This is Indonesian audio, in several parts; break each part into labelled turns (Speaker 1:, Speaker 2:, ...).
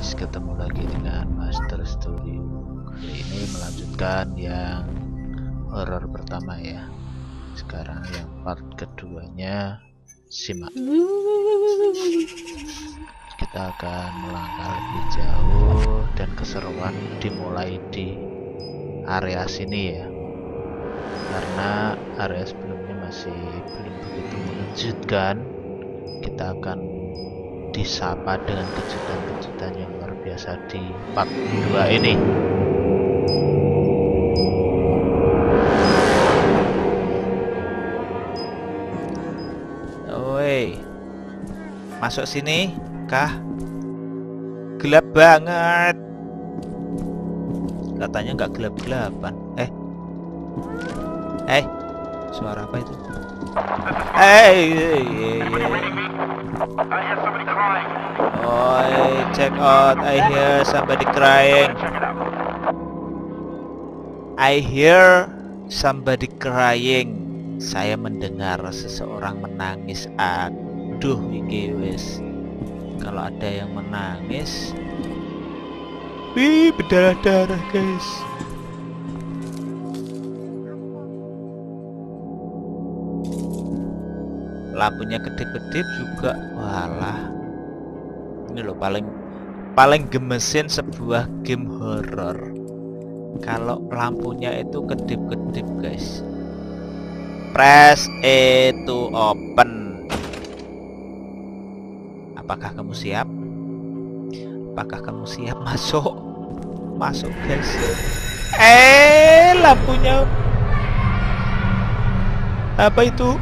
Speaker 1: guys, ketemu lagi dengan Master Studio. Kali ini melanjutkan yang horor pertama ya. Sekarang yang part keduanya, simak. Kita akan melangkah lebih jauh dan keseruan dimulai di area sini ya. Karena area sebelumnya masih belum begitu mengejutkan, kita akan disapa dengan kejutan-kejutan yang luar biasa di part 2 ini. Oi, masuk sini kah? Gelap banget. Katanya nggak gelap-gelapan. Suara apa itu? Oi, check out. I hear somebody crying. I hear somebody crying. Saya mendengar seseorang menangis. Aduh, iki wis. Kalau ada yang menangis, wih, berdarah-darah, guys. Lampunya kedip-kedip juga. Walah, ini loh paling gemesin sebuah game horror kalau lampunya itu kedip-kedip, guys. Press E to open. Apakah kamu siap? Apakah kamu siap? Masuk, guys. Lampunya apa itu?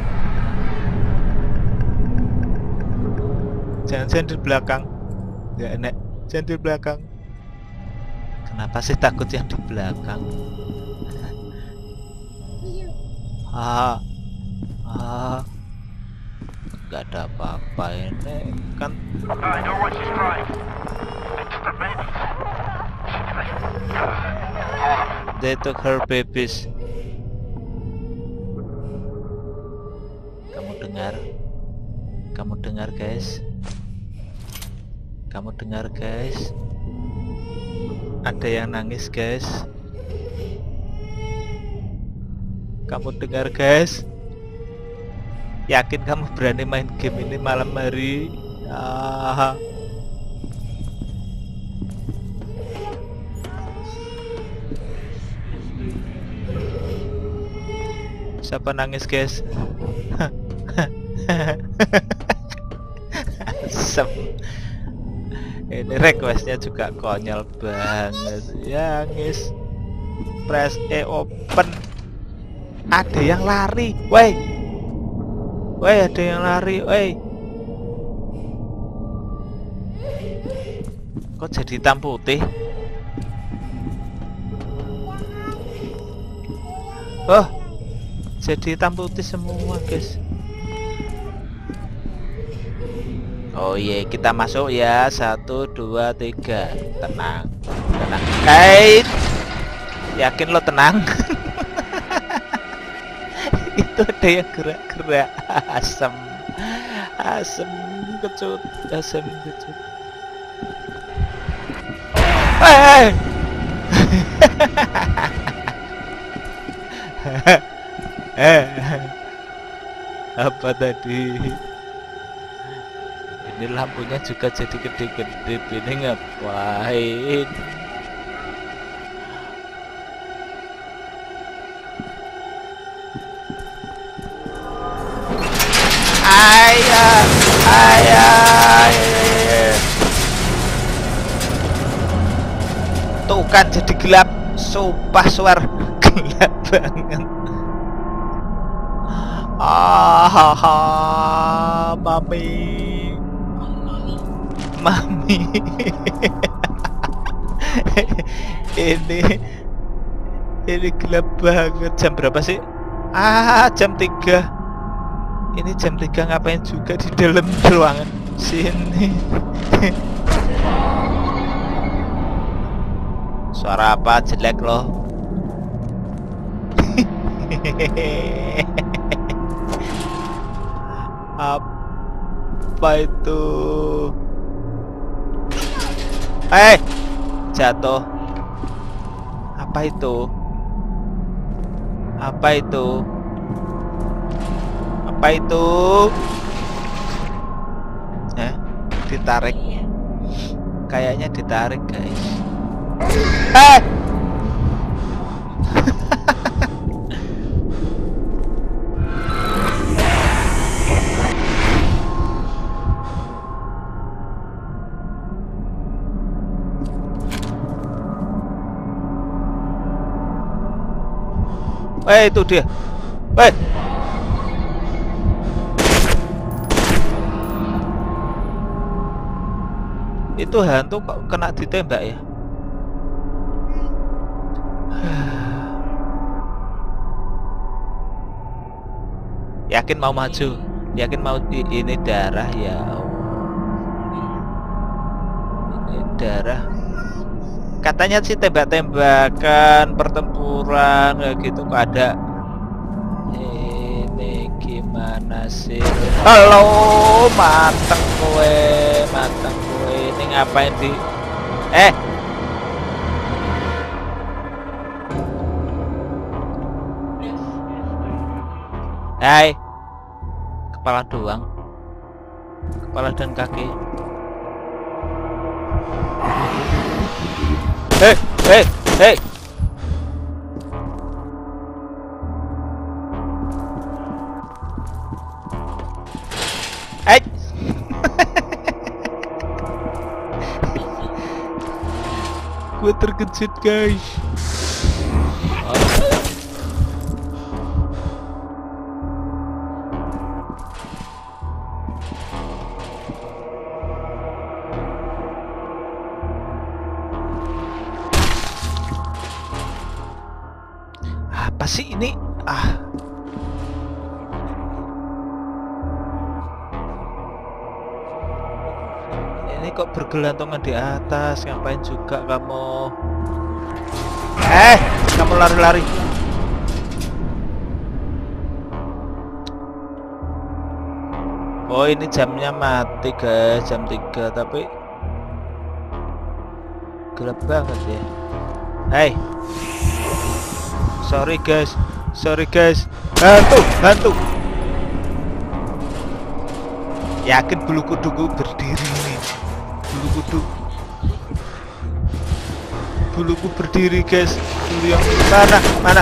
Speaker 1: Jangan di belakang. Nggak enak. Jangan di belakang. Kenapa sih takut yang di belakang? Nggak ada apa-apa ini kan. They took her babies. Kamu dengar guys? Kamu dengar guys? Ada yang nangis guys. Kamu dengar guys? Yakin kamu berani main game ini malam hari? Siapa nangis guys? Ini requestnya juga konyol banget ya guys. Press E open. Ada yang lari, woi ada yang lari, woi. Kok jadi hitam putih? Oh, jadi hitam putih semua guys. Oh iya, kita masuk ya. 1, 2, 3. Tenang. Yakin lo tenang? Itu ada yang gerak-gerak. Asem kecut. Apa tadi? Ini lampunya juga jadi gede-gede. Ini ngapain? Ayah. Tuh kan jadi gelap. Sumpah suar gelap banget. Mami. ini gelap banget. Jam berapa sih? Jam 3. Ini jam 3 ngapain juga di dalam ruangan sini? Suara apa jelek loh? Apa itu? Jatuh. Apa itu? Apa itu? Apa itu? Ditarik. Kayaknya ditarik, guys. Itu dia. Itu hantu kok kena ditembak ya? Yakin mau maju? Yakin mau ini darah ya? Ini darah. Katanya sih tembak-tembakan, pertempuran kayak gitu kok ada. Ini gimana sih? Halo, mateng gue, mateng gue. Ini ngapain di? Hai. Kepala doang. Kepala dan kaki. Hei. Gue terkejut, guys. Apa sih ini? Ini kok bergelantungan di atas? Ngapain juga kamu? Kamu lari-lari. Oh, ini jamnya mati, guys. Jam 3, tapi gelap banget ya. Sorry guys. Hantu. Yakin bulu kuduku berdiri nih. Buluku berdiri, guys. Bulu yang mana?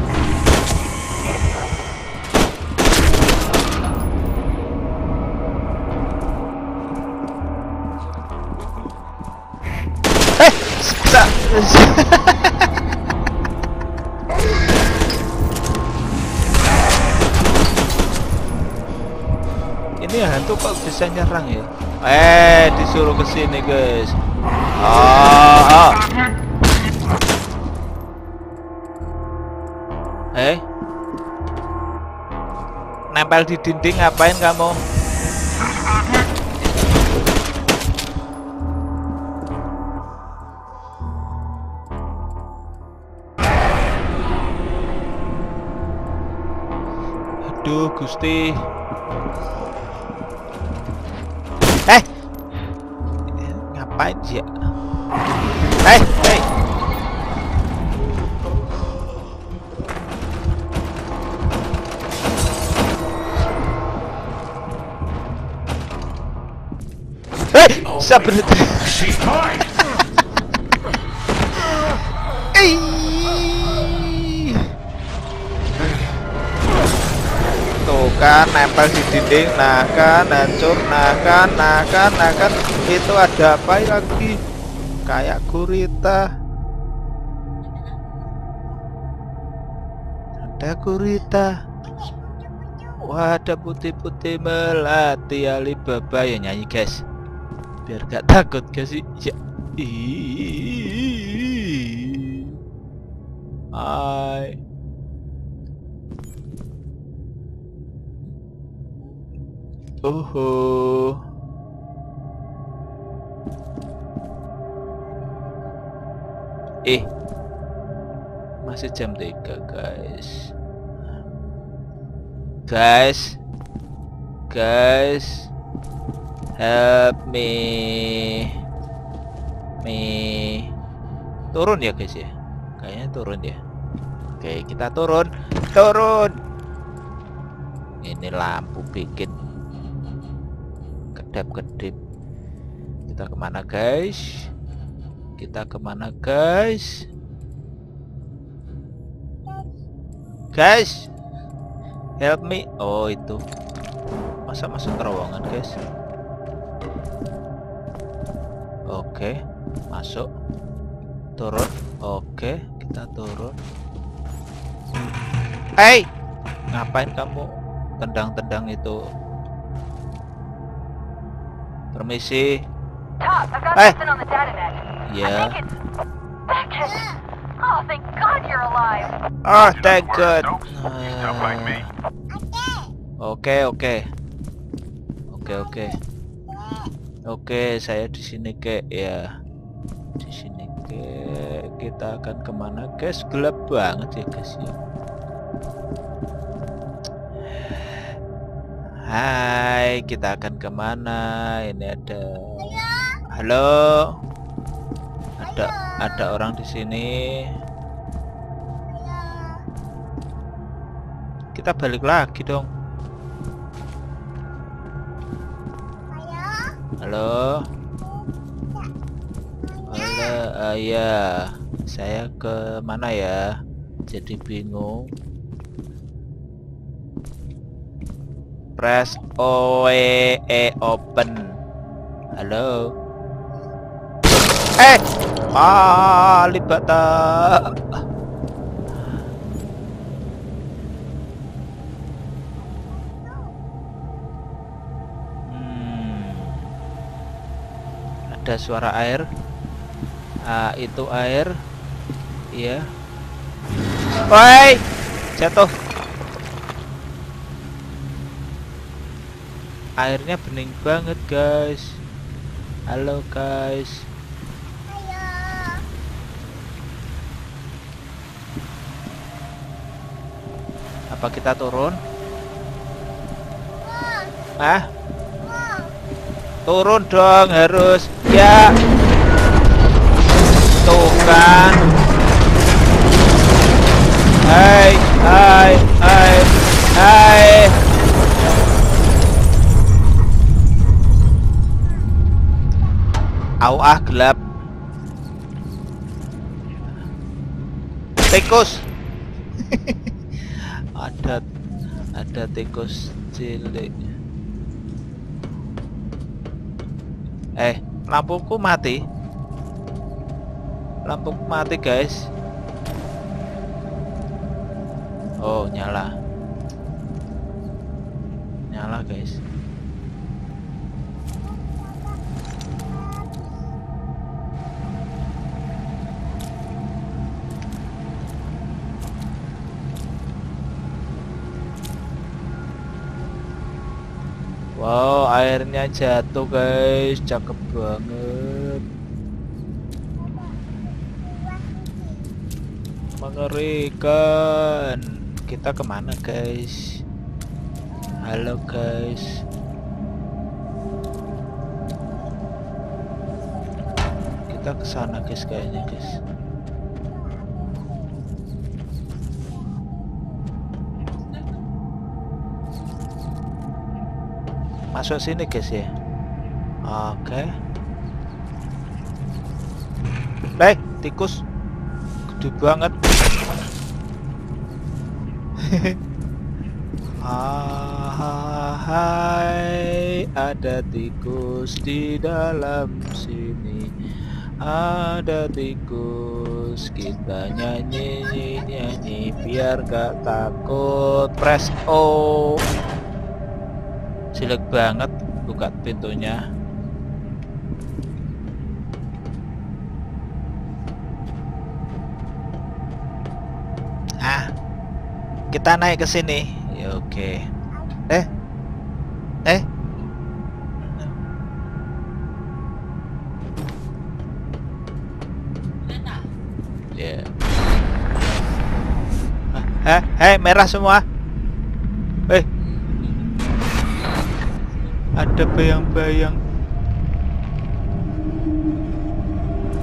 Speaker 1: Ini hantu kok bisa nyerang ya? Disuruh ke sini, guys. Nempel di dinding ngapain kamu? Aduh, Gusti. Ngapain sih ya? Sabar. Tuh kan nempel di dinding, nah kan hancur, nah kan itu ada apa lagi? Kayak gurita. Ada gurita. Wah, ada putih-putih melati Alibaba ya, nyanyi, guys. Biar gak takut, guys. Ya. Masih jam 3, guys. Guys, help me. me turun ya guys ya. Kayaknya turun ya. Oke, kita turun. Ini lampu bikin kedap-kedip. Kita kemana guys? Guys, help me. Oh itu. Masa masuk terowongan guys? Oke, masuk. Turun. Oke, kita turun. Hey, ngapain kamu tendang-tendang itu? Permisi. Ya. Oh, thank God. Oke, saya di sini kek ya. Di sini kek. Kita akan kemana guys? Gelap banget ya guys ya. Hai, kita akan kemana? Ini ada. Halo. Ada orang di sini. Kita balik lagi dong. Halo. Ya, saya ke mana ya? Jadi bingung. Press OE open. Halo. Libata. Ada suara air. Itu air. Iya. Woi, jatuh. Airnya bening banget guys. Halo guys. Apa kita turun? Turun dong harus. Ya. Tuh kan. Hai. Gelap. Tikus. ada tikus cilik. Lampuku mati. Lampuku mati guys. Oh, nyala guys. Wow, airnya jatuh guys, cakep banget. Mengerikan. Kita kemana guys? Halo guys. Kita ke sana guys kayaknya guys. Masuk sini guys ya. Oke. Tikus gede banget. Hai, ada tikus di dalam sini. Ada tikus, kita nyanyi biar gak takut. Press O. Jelek banget buka pintunya. Kita naik ke sini. Ya oke. Ya. Merah semua. Ada bayang-bayang.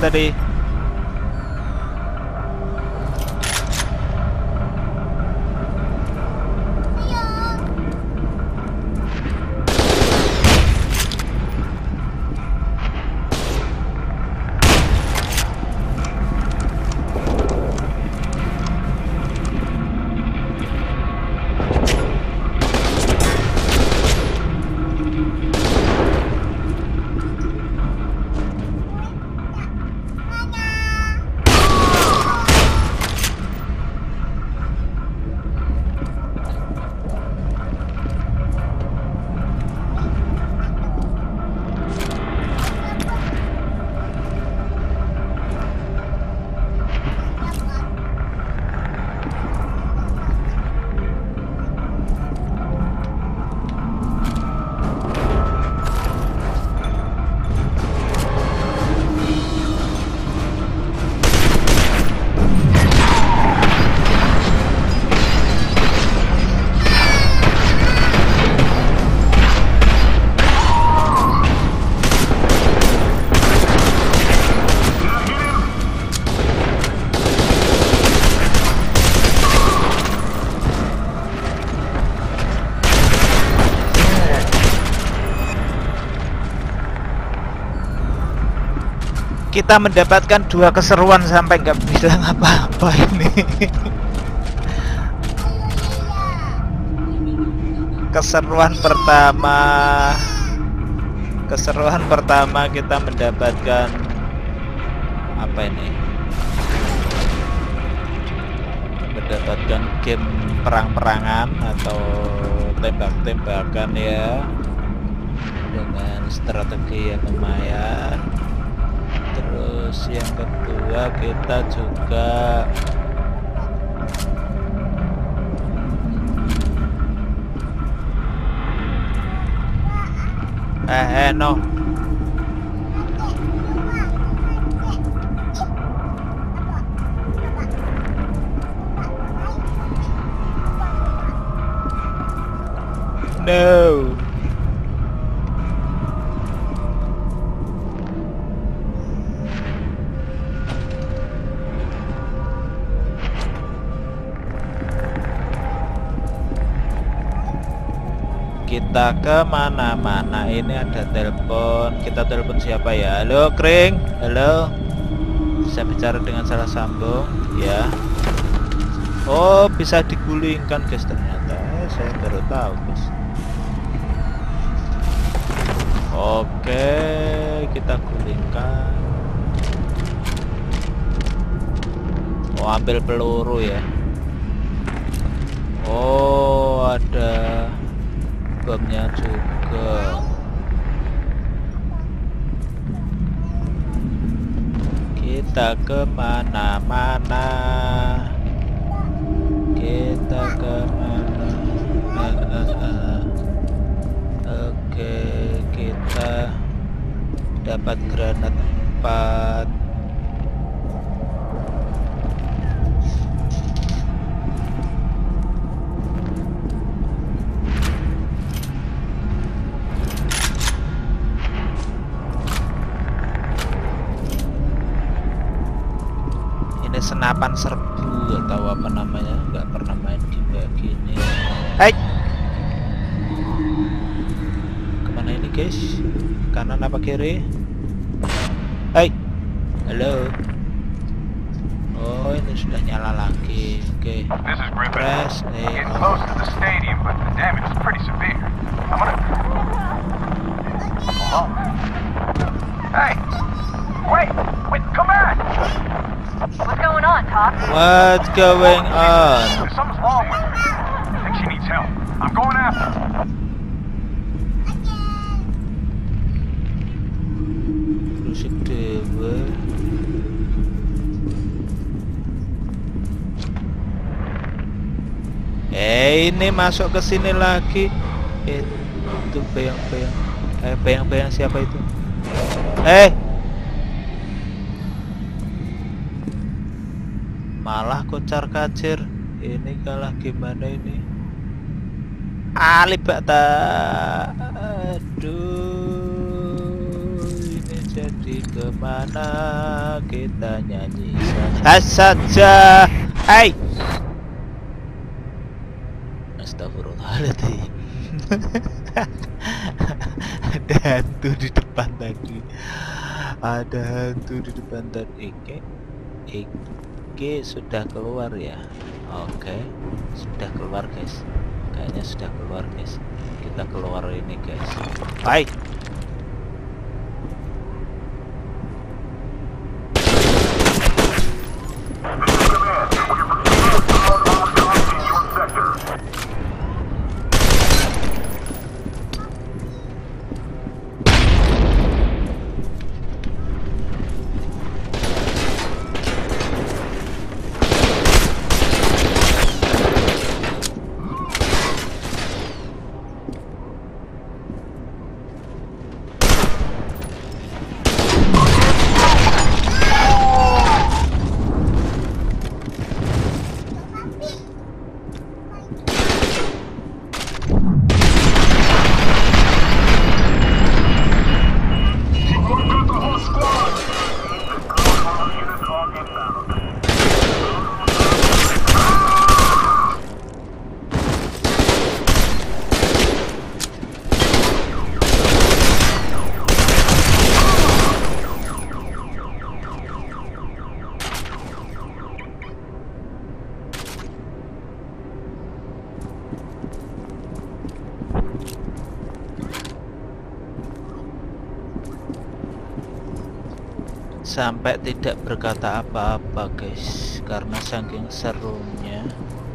Speaker 1: tadi. Kita mendapatkan 2 keseruan sampai nggak bilang apa-apa ini. Keseruan pertama kita mendapatkan apa ini? Mendapatkan game perang-perangan atau tembak-tembakan ya, dengan strategi yang lumayan. Terus yang kedua kita juga no. No. Kita kemana-mana. Ini ada telepon. Kita telepon siapa ya? Halo Kring. Halo, bisa bicara dengan salah sambung ya. Oh, bisa digulingkan guys ternyata. Saya baru tahu guys. Oke, kita gulingkan. Oh, ambil peluru ya. Oh, ada bomnya juga. Kita kemana-mana. Kita kemana. Oke, kita dapat granat 4. Senapan serbu atau apa namanya, nggak pernah main game kayak gini. Hai, kemana ini guys? Kanan apa kiri? Hai, halo. Oh, ini sudah nyala lagi. Oke, press A.
Speaker 2: Hey, wait, come back! What's going on, Top?
Speaker 1: What's going on?
Speaker 2: Something's wrong with her. I think she needs help. I'm going after her.
Speaker 1: Rusik dewa. Ini masuk ke sini lagi. Itu bayang-bayang. Bayang-bayang siapa itu? Malah kocar kacir. Ini kalah gimana ini? Alibata. Aduh, ini jadi kemana kita nyanyi saja. Hai. Astagfirullahaladzim. Ada hantu di depan tadi. Ada hantu di depan tadi. Ike sudah keluar ya. Oke, sudah keluar guys. Kayaknya sudah keluar guys. Kita keluar ini guys. Hai. Sampai tidak berkata apa-apa guys, karena saking serunya.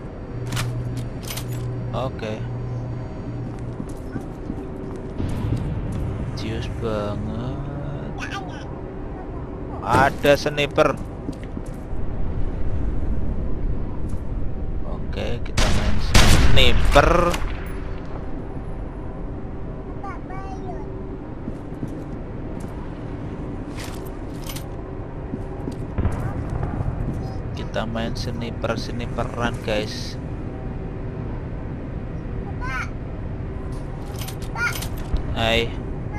Speaker 1: Oke. Cius banget. Ada sniper. Oke, kita main sniper. Kita main sniperan guys. Hai.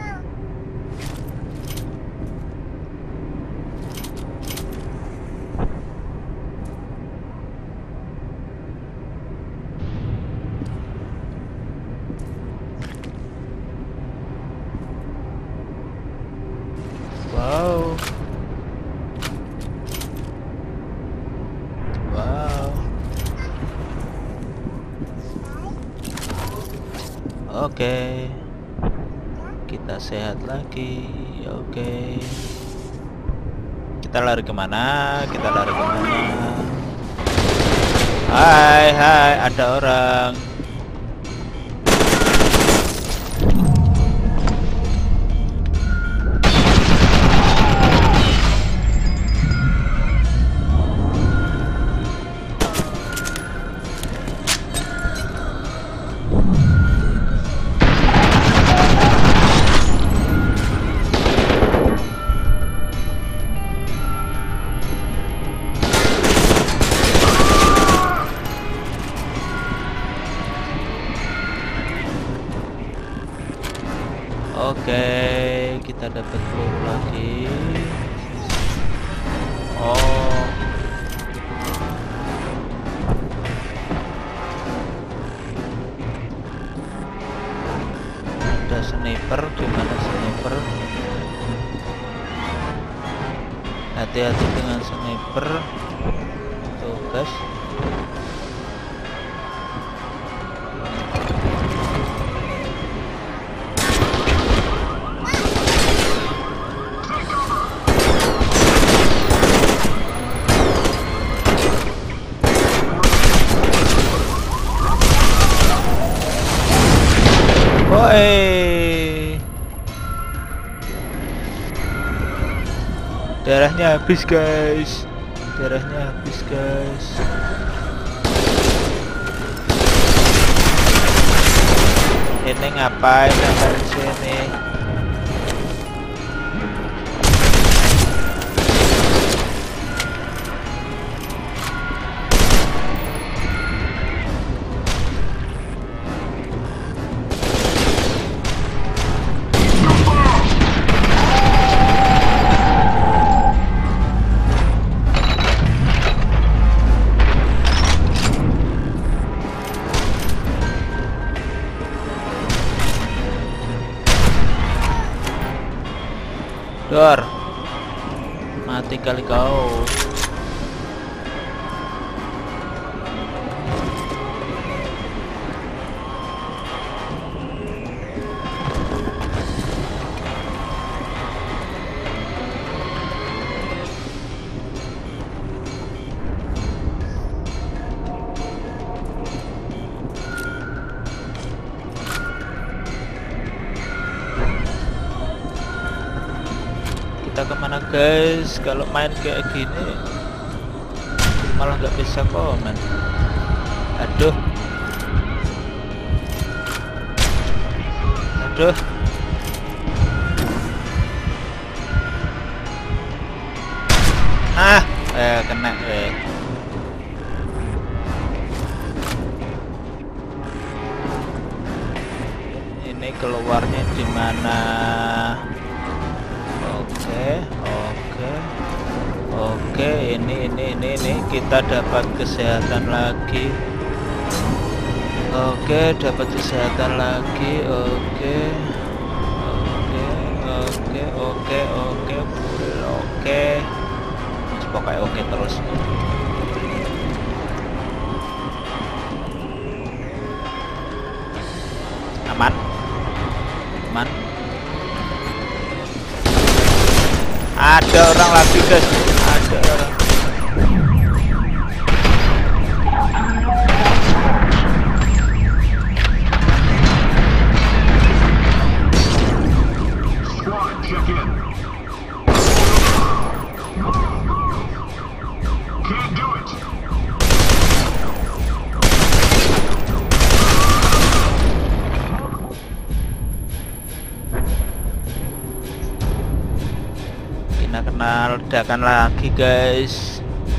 Speaker 1: Wow. Oke, kita sehat lagi. Oke, kita lari kemana? Hai, ada orang. Oke, kita dapat peluru lagi. Oh, ada sniper. Gimana sniper? Hati-hati dengan sniper. Tuh guys. Darahnya habis guys. Ini ngapain sampai sini? Dor, mati kali kau. Kita kemana guys? Kalau main kayak gini malah nggak bisa komen. Aduh, aduh. Kena. Ini keluarnya di mana? Oke, ini kita dapat kesehatan lagi. Oke, dapat kesehatan lagi. Oke. Pokoknya oke terus. Aman. Ada orang lagi guys, ada orang.
Speaker 2: Squad, check in. Can't do it.
Speaker 1: Kita kena ledakan lagi guys.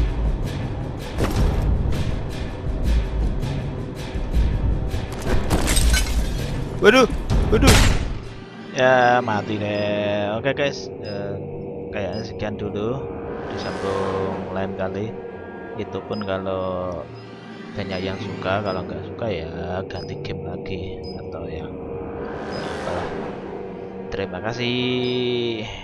Speaker 1: Waduh. Ya mati deh. Oke guys, kayaknya sekian dulu. Disambung lain kali. Itu pun kalau banyak yang suka, kalau nggak suka ya ganti game lagi atau yang apalah. Terima kasih.